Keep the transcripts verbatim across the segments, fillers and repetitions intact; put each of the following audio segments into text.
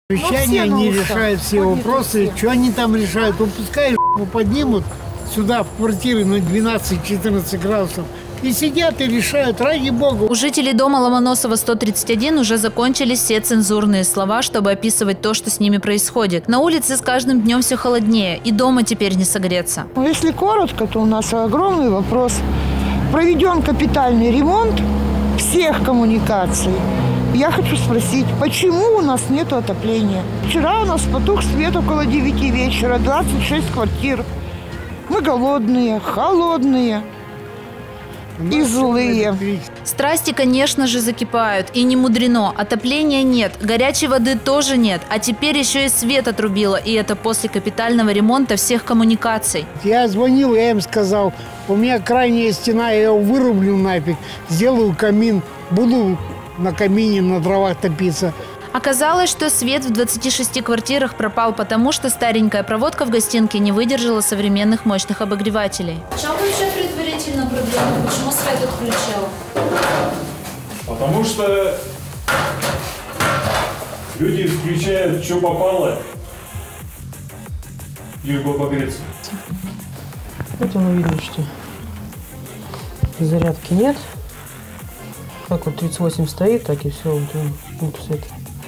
Совещания, они решают все вопросы. Что они там решают? Ну, пускай поднимут сюда в квартиры на двенадцать-четырнадцать градусов. И сидят и решают, ради бога. У жителей дома Ломоносова сто тридцать один уже закончились все цензурные слова, чтобы описывать то, что с ними происходит. На улице с каждым днем все холоднее, и дома теперь не согреться. Если коротко, то у нас огромный вопрос. Проведен капитальный ремонт всех коммуникаций. Я хочу спросить, почему у нас нет отопления? Вчера у нас потух свет около девяти вечера, двадцать шесть квартир. Мы голодные, холодные и злые. Страсти, конечно же, закипают. И не мудрено. Отопления нет, горячей воды тоже нет. А теперь еще и свет отрубило. И это после капитального ремонта всех коммуникаций. Я звонил, я им сказал, у меня крайняя стена, я ее вырублю нафиг, сделаю камин, буду на камине на дровах топиться. Оказалось, что свет в двадцати шести квартирах пропал, потому что старенькая проводка в гостинке не выдержала современных мощных обогревателей. В чем вообще предварительно проблема? Почему свет отключил? Потому что люди включают, что попало, лишь бы погреться. Вот оно видно, что зарядки нет. Как вот тридцать восемь стоит, так и все. Вот, вот свет.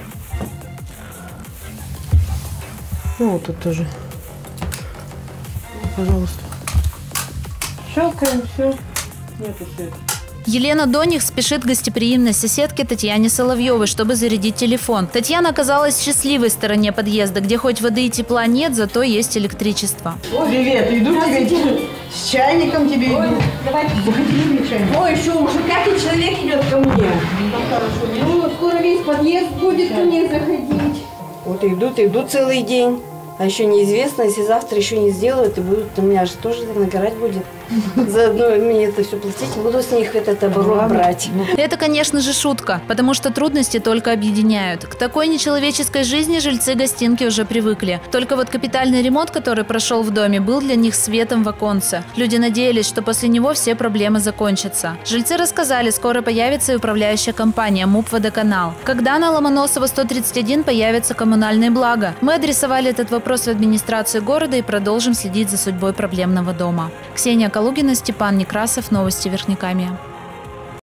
Ну вот тут тоже. Пожалуйста. Щелкаем, все. Нету света. Елена Доних спешит к гостеприимной соседке Татьяне Соловьевой, чтобы зарядить телефон. Татьяна оказалась в счастливой стороне подъезда, где хоть воды и тепла нет, зато есть электричество. Привет, иду тебе с чайником тебе иду. Давайте, заходи, чайник. Ой, еще уже пятый человек идет ко мне. Ну, скоро весь подъезд будет ко мне заходить. Вот идут, идут целый день. А еще неизвестно, если завтра еще не сделают, и будут, у меня же тоже нагорать будет. Заодно мне это все платить, буду с них этот оборот брать. Это, конечно же, шутка, потому что трудности только объединяют. К такой нечеловеческой жизни жильцы гостинки уже привыкли. Только вот капитальный ремонт, который прошел в доме, был для них светом в оконце. Люди надеялись, что после него все проблемы закончатся. Жильцы рассказали, скоро появится и управляющая компания МУП «Водоканал». Когда на Ломоносова сто тридцать один появятся коммунальные блага? Мы адресовали этот вопрос в администрацию города и продолжим следить за судьбой проблемного дома. Ксения Калугина, Степан Некрасов. Новости Верхнекамья.